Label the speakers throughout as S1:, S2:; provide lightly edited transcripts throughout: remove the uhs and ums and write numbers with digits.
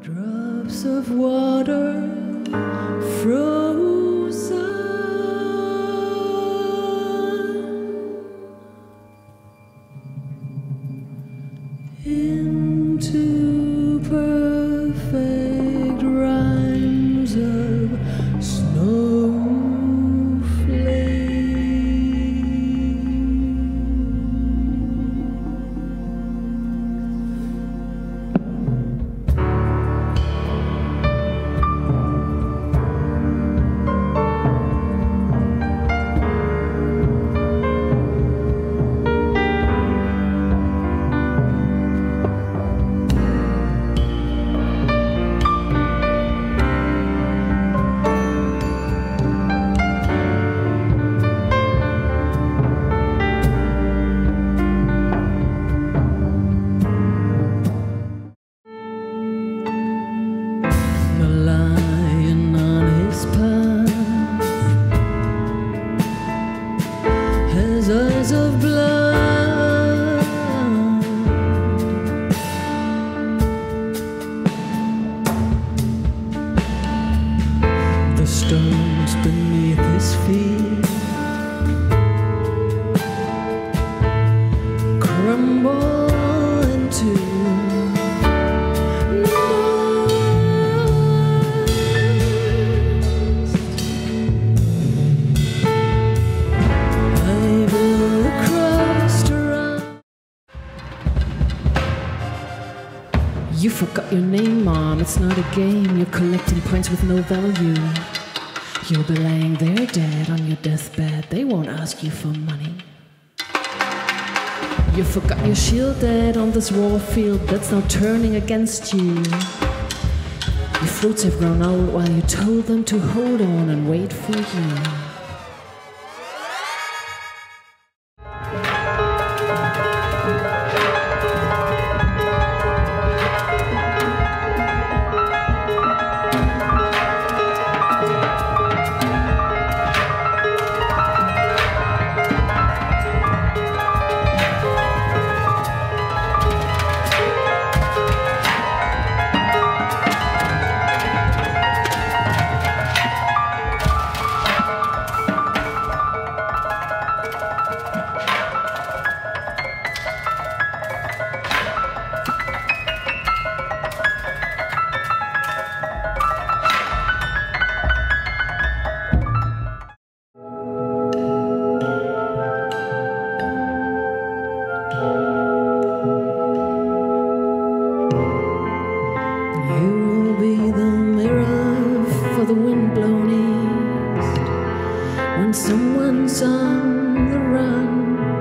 S1: Drops of water frozen into perfect rhymes of snowflakes. Eyes of blood, the stones beneath his feet crumble into You forgot your name, Mom. It's not a game. You're collecting points with no value. You'll be laying there dead on your deathbed. They won't ask you for money. You forgot your shield dead on this war field that's now turning against you. Your fruits have grown old while you told them to hold on and wait for you. When someone's on the run,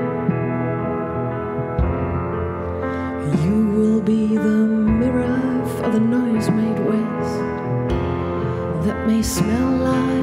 S1: you will be the mirror for the noise made waste that may smell like